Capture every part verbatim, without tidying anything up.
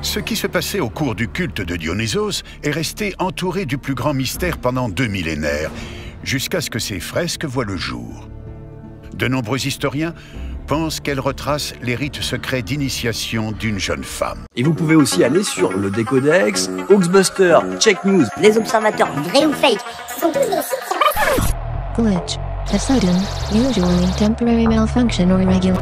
Ce qui se passait au cours du culte de Dionysos est resté entouré du plus grand mystère pendant deux millénaires, jusqu'à ce que ces fresques voient le jour. De nombreux historiens pensent qu'elles retracent les rites secrets d'initiation d'une jeune femme. Et vous pouvez aussi aller sur le Décodex, Hoaxbuster, Check News. Les observateurs vrais ou fake sont tous des sites. Glitch. A sudden, usually temporary malfunction or irregular.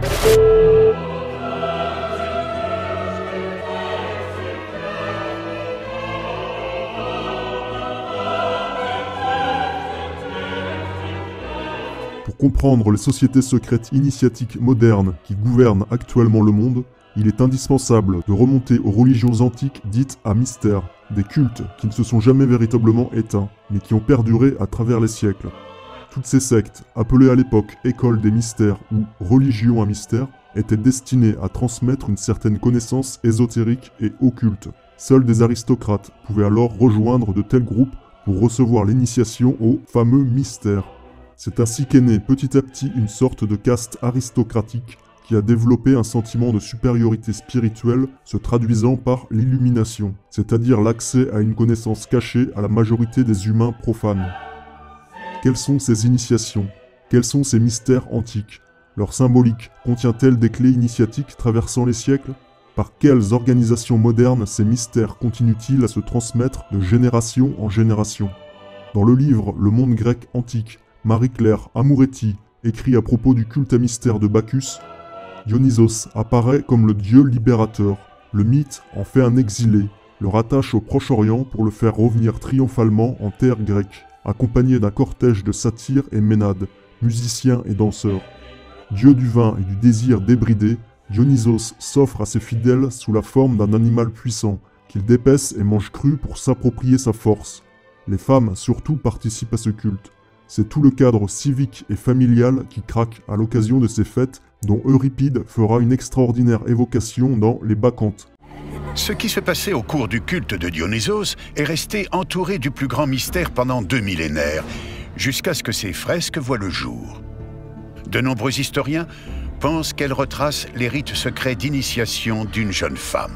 Pour comprendre les sociétés secrètes initiatiques modernes qui gouvernent actuellement le monde, il est indispensable de remonter aux religions antiques dites à mystère, des cultes qui ne se sont jamais véritablement éteints, mais qui ont perduré à travers les siècles. Toutes ces sectes, appelées à l'époque écoles des mystères ou religions à mystère, étaient destinées à transmettre une certaine connaissance ésotérique et occulte. Seuls des aristocrates pouvaient alors rejoindre de tels groupes pour recevoir l'initiation au fameux mystère. C'est ainsi qu'est née petit à petit une sorte de caste aristocratique qui a développé un sentiment de supériorité spirituelle se traduisant par l'illumination, c'est-à-dire l'accès à une connaissance cachée à la majorité des humains profanes. Quelles sont ces initiations? Quels sont ces mystères antiques? Leur symbolique contient-elle des clés initiatiques traversant les siècles? Par quelles organisations modernes ces mystères continuent-ils à se transmettre de génération en génération? Dans le livre Le monde grec antique, Marie-Claire Amouretti écrit à propos du culte à mystère de Bacchus, Dionysos apparaît comme le dieu libérateur. Le mythe en fait un exilé, le rattache au Proche-Orient pour le faire revenir triomphalement en terre grecque, accompagné d'un cortège de satyres et ménades, musiciens et danseurs. Dieu du vin et du désir débridé, Dionysos s'offre à ses fidèles sous la forme d'un animal puissant, qu'il dépaisse et mange cru pour s'approprier sa force. Les femmes surtout participent à ce culte. C'est tout le cadre civique et familial qui craque à l'occasion de ces fêtes dont Euripide fera une extraordinaire évocation dans Les Bacchantes. Ce qui se passait au cours du culte de Dionysos est resté entouré du plus grand mystère pendant deux millénaires, jusqu'à ce que ces fresques voient le jour. De nombreux historiens pensent qu'elles retracent les rites secrets d'initiation d'une jeune femme.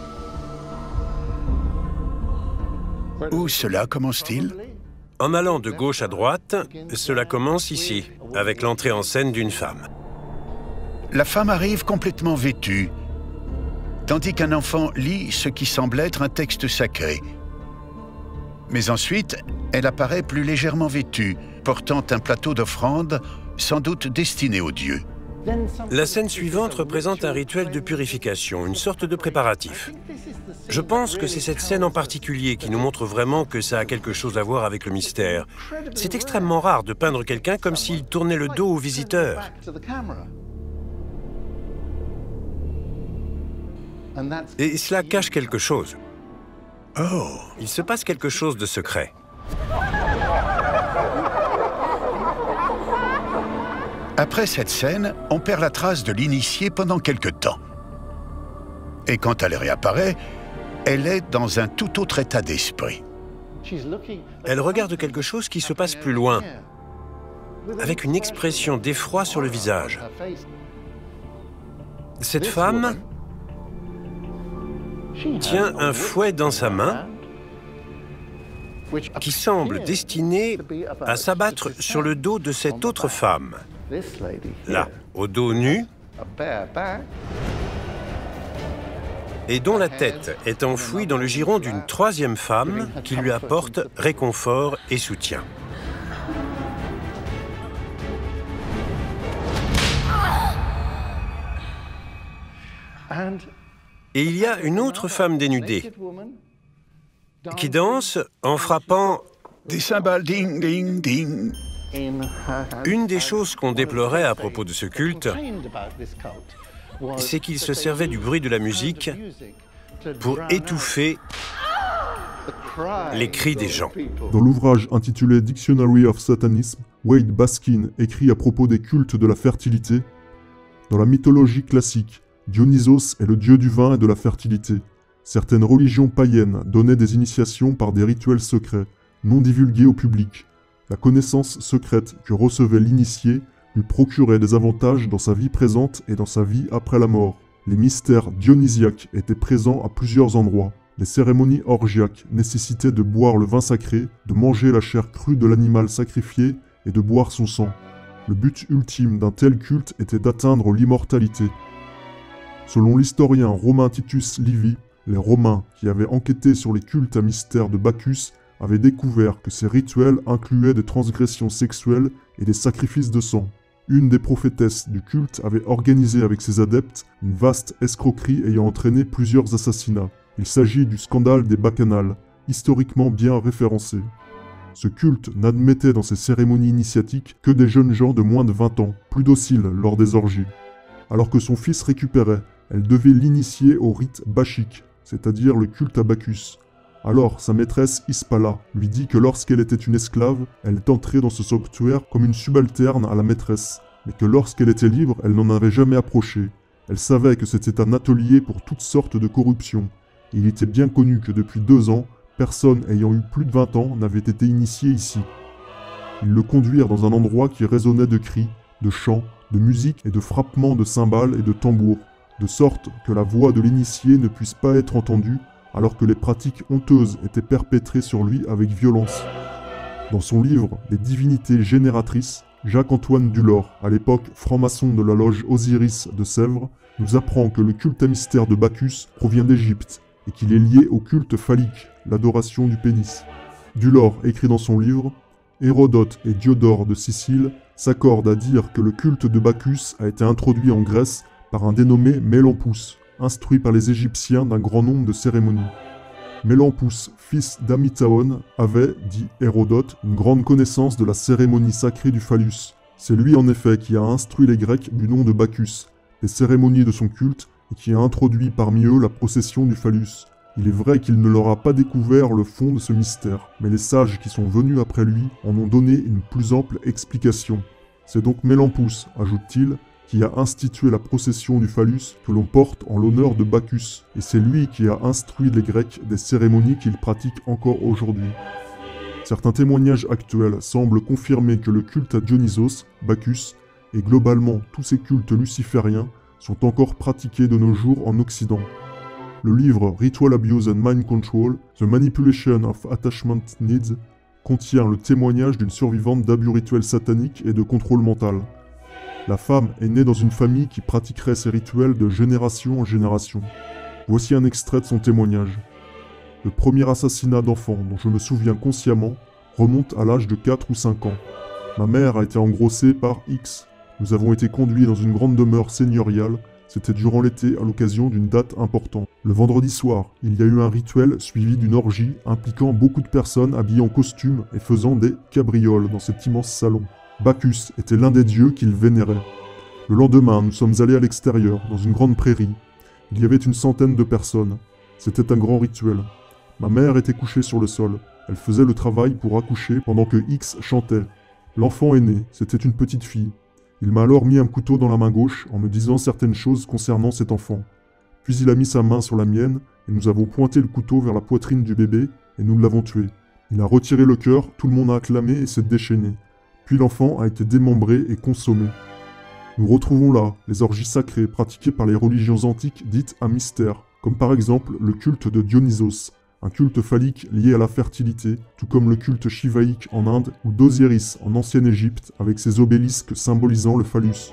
Où cela commence-t-il ? En allant de gauche à droite, cela commence ici, avec l'entrée en scène d'une femme. La femme arrive complètement vêtue, tandis qu'un enfant lit ce qui semble être un texte sacré. Mais ensuite, elle apparaît plus légèrement vêtue, portant un plateau d'offrande, sans doute destiné aux dieux. La scène suivante représente un rituel de purification, une sorte de préparatif. Je pense que c'est cette scène en particulier qui nous montre vraiment que ça a quelque chose à voir avec le mystère. C'est extrêmement rare de peindre quelqu'un comme s'il tournait le dos aux visiteurs. Et cela cache quelque chose. Oh! Il se passe quelque chose de secret. Après cette scène, on perd la trace de l'initié pendant quelque temps. Et quand elle réapparaît, elle est dans un tout autre état d'esprit. Elle regarde quelque chose qui se passe plus loin, avec une expression d'effroi sur le visage. Cette femme tient un fouet dans sa main qui semble destiné à s'abattre sur le dos de cette autre femme. Là, au dos nu, et dont la tête est enfouie dans le giron d'une troisième femme qui lui apporte réconfort et soutien. Et il y a une autre femme dénudée qui danse en frappant des cymbales ding ding ding. Une des choses qu'on déplorait à propos de ce culte, c'est qu'il se servait du bruit de la musique pour étouffer les cris des gens. Dans l'ouvrage intitulé Dictionary of Satanism, Wade Baskin écrit à propos des cultes de la fertilité. Dans la mythologie classique, Dionysos est le dieu du vin et de la fertilité. Certaines religions païennes donnaient des initiations par des rituels secrets, non divulgués au public. La connaissance secrète que recevait l'initié lui procurait des avantages dans sa vie présente et dans sa vie après la mort. Les mystères dionysiaques étaient présents à plusieurs endroits. Les cérémonies orgiaques nécessitaient de boire le vin sacré, de manger la chair crue de l'animal sacrifié et de boire son sang. Le but ultime d'un tel culte était d'atteindre l'immortalité. Selon l'historien romain Titus Livy, les Romains qui avaient enquêté sur les cultes à mystère de Bacchus avaient découvert que ces rituels incluaient des transgressions sexuelles et des sacrifices de sang. Une des prophétesses du culte avait organisé avec ses adeptes une vaste escroquerie ayant entraîné plusieurs assassinats. Il s'agit du scandale des Bacchanales, historiquement bien référencé. Ce culte n'admettait dans ses cérémonies initiatiques que des jeunes gens de moins de vingt ans, plus dociles lors des orgies. Alors que son fils récupérait, elle devait l'initier au rite bachique, c'est-à-dire le culte à Bacchus. Alors, sa maîtresse Hispala lui dit que lorsqu'elle était une esclave, elle tenterait dans ce sanctuaire comme une subalterne à la maîtresse, mais que lorsqu'elle était libre, elle n'en avait jamais approché. Elle savait que c'était un atelier pour toutes sortes de corruptions. Et il était bien connu que depuis deux ans, personne ayant eu plus de vingt ans n'avait été initié ici. Ils le conduirent dans un endroit qui résonnait de cris, de chants, de musique et de frappements de cymbales et de tambours, de sorte que la voix de l'initié ne puisse pas être entendue alors que les pratiques honteuses étaient perpétrées sur lui avec violence. Dans son livre « Les divinités génératrices », Jacques-Antoine Dulor, à l'époque franc-maçon de la loge Osiris de Sèvres, nous apprend que le culte à mystère de Bacchus provient d'Égypte et qu'il est lié au culte phallique, l'adoration du pénis. Dulor écrit dans son livre « Hérodote et Diodore de Sicile s'accordent à dire que le culte de Bacchus a été introduit en Grèce par un dénommé Mélampous, instruit par les Égyptiens d'un grand nombre de cérémonies. Mélampous, fils d'Amythaon, avait, dit Hérodote, une grande connaissance de la cérémonie sacrée du phallus. C'est lui en effet qui a instruit les Grecs du nom de Bacchus, des cérémonies de son culte, et qui a introduit parmi eux la procession du phallus. Il est vrai qu'il ne leur a pas découvert le fond de ce mystère, mais les sages qui sont venus après lui en ont donné une plus ample explication. C'est donc Mélampous, ajoute-t-il, qui a institué la procession du phallus que l'on porte en l'honneur de Bacchus, et c'est lui qui a instruit les Grecs des cérémonies qu'ils pratiquent encore aujourd'hui. Certains témoignages actuels semblent confirmer que le culte à Dionysos, Bacchus, et globalement tous ces cultes lucifériens sont encore pratiqués de nos jours en Occident. Le livre Ritual Abuse and Mind Control, The Manipulation of Attachment Needs, contient le témoignage d'une survivante d'abus rituels sataniques et de contrôle mental. La femme est née dans une famille qui pratiquerait ces rituels de génération en génération. Voici un extrait de son témoignage. Le premier assassinat d'enfant dont je me souviens consciemment remonte à l'âge de quatre ou cinq ans. Ma mère a été engrossée par X. Nous avons été conduits dans une grande demeure seigneuriale. C'était durant l'été à l'occasion d'une date importante. Le vendredi soir, il y a eu un rituel suivi d'une orgie impliquant beaucoup de personnes habillées en costume et faisant des cabrioles dans cet immense salon. Bacchus était l'un des dieux qu'il vénérait. Le lendemain, nous sommes allés à l'extérieur, dans une grande prairie. Il y avait une centaine de personnes. C'était un grand rituel. Ma mère était couchée sur le sol. Elle faisait le travail pour accoucher pendant que X chantait. L'enfant est né, c'était une petite fille. Il m'a alors mis un couteau dans la main gauche en me disant certaines choses concernant cet enfant. Puis il a mis sa main sur la mienne et nous avons pointé le couteau vers la poitrine du bébé et nous l'avons tué. Il a retiré le cœur, tout le monde a acclamé et s'est déchaîné. Puis l'enfant a été démembré et consommé. Nous retrouvons là les orgies sacrées pratiquées par les religions antiques dites à mystère, comme par exemple le culte de Dionysos, un culte phallique lié à la fertilité, tout comme le culte shivaïque en Inde ou d'Osiris en ancienne Égypte avec ses obélisques symbolisant le phallus.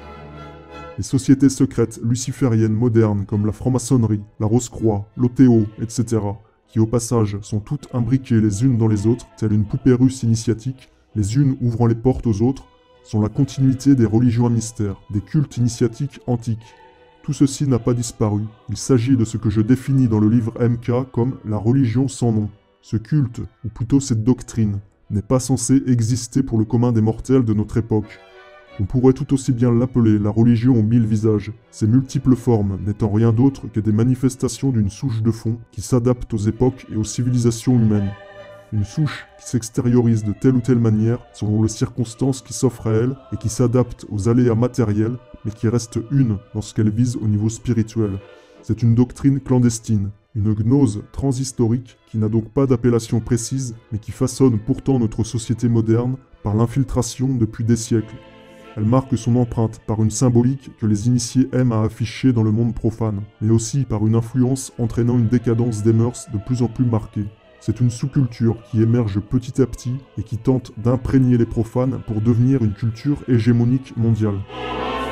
Les sociétés secrètes lucifériennes modernes comme la franc-maçonnerie, la Rose-Croix, l'O T O, et cetera, qui au passage sont toutes imbriquées les unes dans les autres, telle une poupée russe initiatique, les unes ouvrant les portes aux autres, sont la continuité des religions à mystère, des cultes initiatiques antiques. Tout ceci n'a pas disparu. Il s'agit de ce que je définis dans le livre M K comme la religion sans nom. Ce culte, ou plutôt cette doctrine, n'est pas censé exister pour le commun des mortels de notre époque. On pourrait tout aussi bien l'appeler la religion aux mille visages, ces multiples formes n'étant rien d'autre que des manifestations d'une souche de fond qui s'adapte aux époques et aux civilisations humaines. Une souche qui s'extériorise de telle ou telle manière selon les circonstances qui s'offrent à elle et qui s'adapte aux aléas matériels, mais qui reste une dans ce qu'elle vise au niveau spirituel. C'est une doctrine clandestine, une gnose transhistorique qui n'a donc pas d'appellation précise, mais qui façonne pourtant notre société moderne par l'infiltration depuis des siècles. Elle marque son empreinte par une symbolique que les initiés aiment à afficher dans le monde profane, mais aussi par une influence entraînant une décadence des mœurs de plus en plus marquée. C'est une sous-culture qui émerge petit à petit et qui tente d'imprégner les profanes pour devenir une culture hégémonique mondiale.